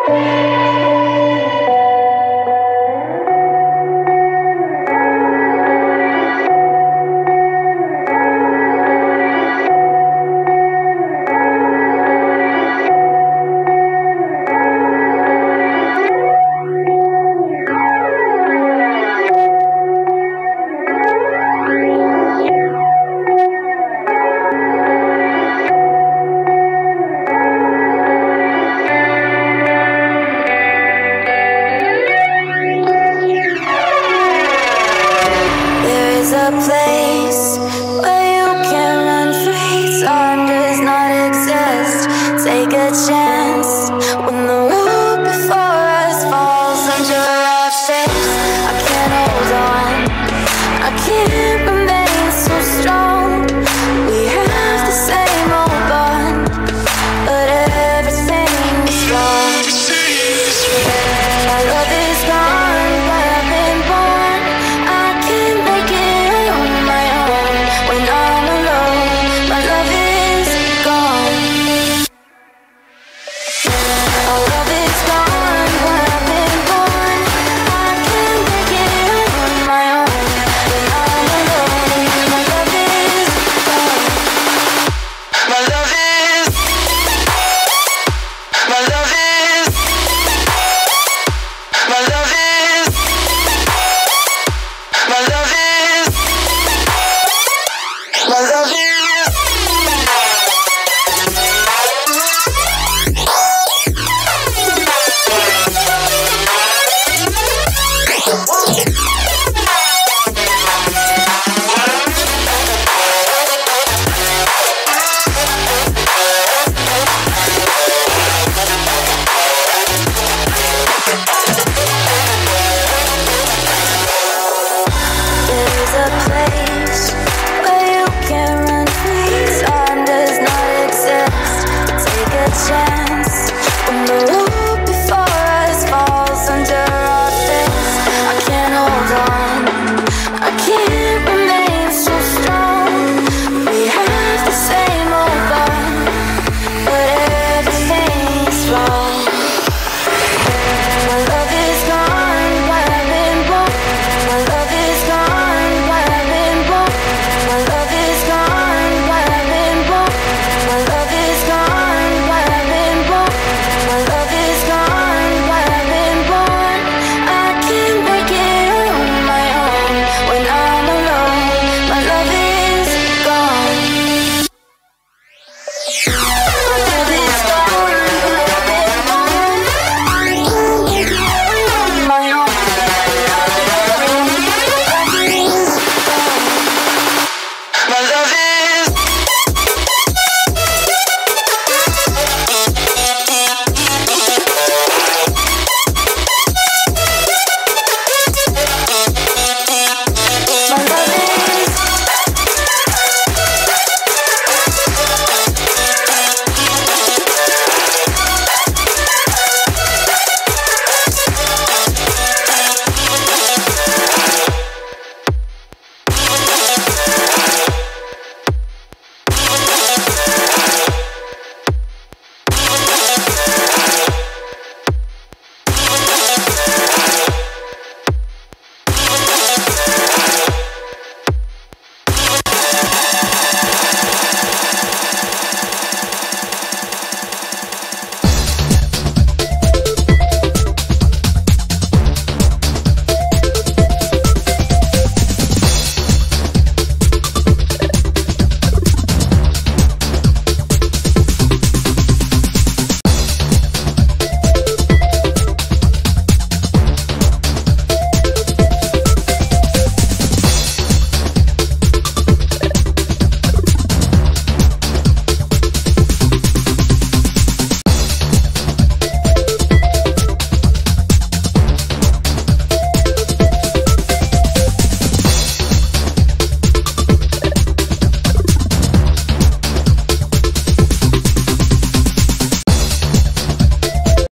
A place where you can run free. Time does not exist. Take a chance when the road before us falls under our face. I can't hold on, I can't remain so strong. We have the same old bond, but everything is wrong. My love is gone, but I've been born. I can't make it on my own. When I'm alone, my love is gone. Our love is gone, but I've been born. I can't make it on my own. When I'm alone, my love is gone. My love is